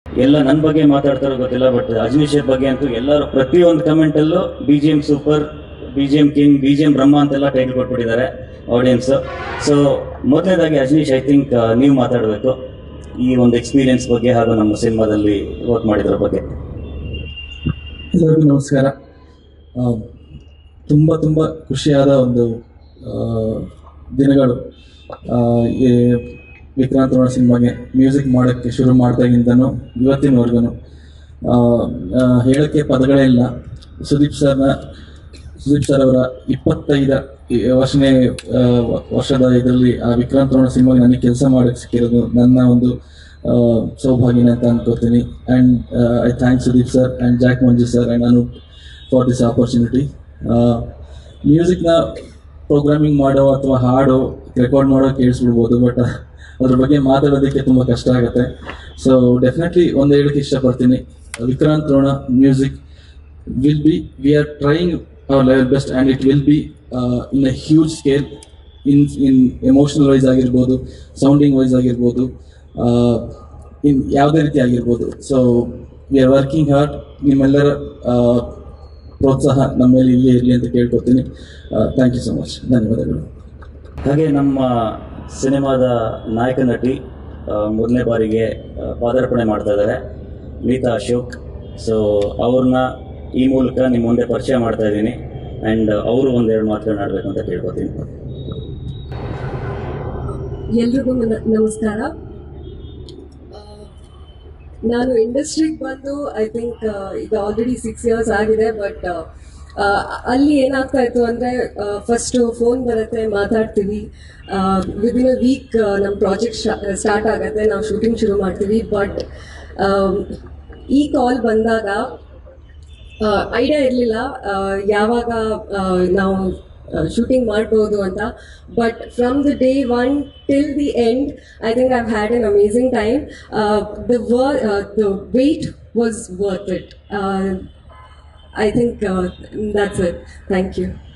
ಎಲ್ಲ ನನ್ನ ಬಗ್ಗೆ ಮಾತಾಡ್ತಾರೋ ಗೊತ್ತಿಲ್ಲ, ಬಟ್ ಅಜನೀಶ್ ಬಗ್ಗೆ ಅಂತೂ ಎಲ್ಲರೂ ಪ್ರತಿಯೊಂದು ಕಮೆಂಟಲ್ಲೂ BGM super, BGM king, BGM Brahma ಅಂತೆಲ್ಲ ಟೈಟಲ್ ಕೊಟ್ಬಿಟ್ಟಿದ್ದಾರೆ ಆಡಿಯನ್ಸ್. ಸೊ ಮೊದಲನೇದಾಗಿ ಅಜನೀಶ್, ಐ ಥಿಂಕ್ ನೀವು ಮಾತಾಡಬೇಕು ಈ ಒಂದು ಎಕ್ಸ್ಪೀರಿಯನ್ಸ್ ಬಗ್ಗೆ ಹಾಗೂ ನಮ್ಮ ಸಿನಿಮಾದಲ್ಲಿ ವರ್ಕ್ ಮಾಡಿದ್ರ ಬಗ್ಗೆ. ಎಲ್ಲರಿಗೂ ನಮಸ್ಕಾರ. ತುಂಬ ತುಂಬ ಖುಷಿಯಾದ ಒಂದು ದಿನಗಳು. ವಿಕ್ರಾಂತ್ ರೋಣ ಸಿನಿಮಾಗೆ ಮ್ಯೂಸಿಕ್ ಮಾಡೋಕ್ಕೆ ಶುರು ಮಾಡಿದಾಗಿಂದನೂ ಇವತ್ತಿನವರೆಗೂ ಹೇಳೋಕ್ಕೆ ಪದಗಳೇ ಇಲ್ಲ. ಸುದೀಪ್ ಸರ್ ಅವರ 25ನೇ ವರ್ಷದ ಇದರಲ್ಲಿ ಆ ವಿಕ್ರಾಂತ್ ರೋಣ ಸಿನಿಮಾಗೆ ನನಗೆ ಕೆಲಸ ಮಾಡೋಕ್ಕೆ ಸಿಕ್ಕಿರೋದು ನನ್ನ ಒಂದು ಸೌಭಾಗ್ಯನೇ ಅಂತ ಅನ್ಕೋತೀನಿ. And I thank Sudeep sir and Jack Manju sir and Anoop for this opportunity. ಮ್ಯೂಸಿಕ್ನ ಪ್ರೋಗ್ರಾಮಿಂಗ್ ಮಾಡೋ ಅಥವಾ ಹಾಡೋ ರೆಕಾರ್ಡ್ ಮಾಡೋ ಕೇಳಿಸ್ಬಿಡ್ಬೋದು, ಬಟ್ ಅದ್ರ ಬಗ್ಗೆ ಮಾತಾಡೋದಕ್ಕೆ ತುಂಬ ಕಷ್ಟ ಆಗುತ್ತೆ. ಸೊ ಡೆಫಿನೆಟ್ಲಿ ಒಂದು ಹೇಳೋಕ್ಕೆ ಇಷ್ಟಪಡ್ತೀನಿ, Vikrant Rona music will be, we are trying our level best and it will be in a huge scale, in emotional wise ಆಗಿರ್ಬೋದು, ಸೌಂಡಿಂಗ್ ವೈಸ್ ಆಗಿರ್ಬೋದು, ಇನ್ ಯಾವುದೇ ರೀತಿ ಆಗಿರ್ಬೋದು. So we are working hard. ನಿಮ್ಮೆಲ್ಲರ ಪ್ರೋತ್ಸಾಹ ನಮ್ಮ ಮೇಲೆ ಇಲ್ಲೇ ಇರಲಿ ಅಂತ ಕೇಳ್ಕೊತೀನಿ. Thank you so much. ಧನ್ಯವಾದಗಳು. ಹಾಗೆ ನಮ್ಮ ಸಿನಿಮಾದ ನಾಯಕ ನಟಿ ಮೊದಲನೇ ಬಾರಿಗೆ ಪಾದಾರ್ಪಣೆ ಮಾಡ್ತಾ ಇದ್ದಾರೆ, ನೀತಾ ಅಶೋಕ್. ಸೊ ಅವ್ರನ್ನ ಈ ಮೂಲಕ ನಿಮ್ಮ ಮುಂದೆ ಪರಿಚಯ ಮಾಡ್ತಾ ಇದ್ದೀನಿ ಆ್ಯಂಡ್ ಅವರು ಒಂದೆರಡು ಮಾತನಾಡಬೇಕು ಅಂತ ಕೇಳ್ಕೊತೀನಿ. ಎಲ್ರಿಗೂ ನಮಸ್ಕಾರ. ನಾನು ಇಂಡಸ್ಟ್ರಿಗೆ ಬಂದು ಐ ಥಿಂಕ್ ಈಗ ಆಲ್ರೆಡಿ 6 years ಆಗಿದೆ. ಬಟ್ ಅಲ್ಲಿ ಏನಾಗ್ತಾ ಇತ್ತು ಅಂದರೆ, ಫಸ್ಟು ಫೋನ್ ಬರುತ್ತೆ, ಮಾತಾಡ್ತೀವಿ, ವಿದಿನ್ ಅ ವೀಕ್ ನಮ್ಮ ಪ್ರಾಜೆಕ್ಟ್ ಸ್ಟಾರ್ಟ್ ಆಗುತ್ತೆ, ನಾವು ಶೂಟಿಂಗ್ ಶುರು ಮಾಡ್ತೀವಿ. ಬಟ್ ಈ ಕಾಲ್ ಬಂದಾಗ ಐಡಿಯಾ ಇರಲಿಲ್ಲ ಯಾವಾಗ ನಾವು ಶೂಟಿಂಗ್ ಮಾಡ್ಬೋದು ಅಂತ. But from the day 1 till the end, I think I've had an amazing time. The wait was worth it. I think that's it. Thank you.